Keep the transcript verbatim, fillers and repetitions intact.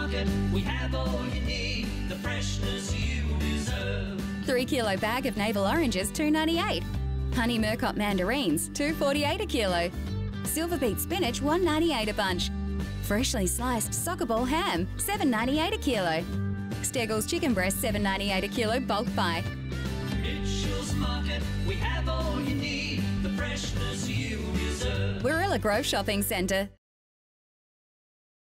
Market, we have all you need, the freshness you deserve. Three kilo bag of navel oranges, two ninety-eight. Honey Murcott mandarins, two forty-eight a kilo. Silver beet spinach, one ninety-eight a bunch. Freshly sliced soccer ball ham, seven ninety-eight a kilo. Steggles chicken breast, seven ninety-eight a kilo, bulk buy. Mitchell's Market, we have all you need, the freshness you deserve. Warilla Grove Shopping Centre.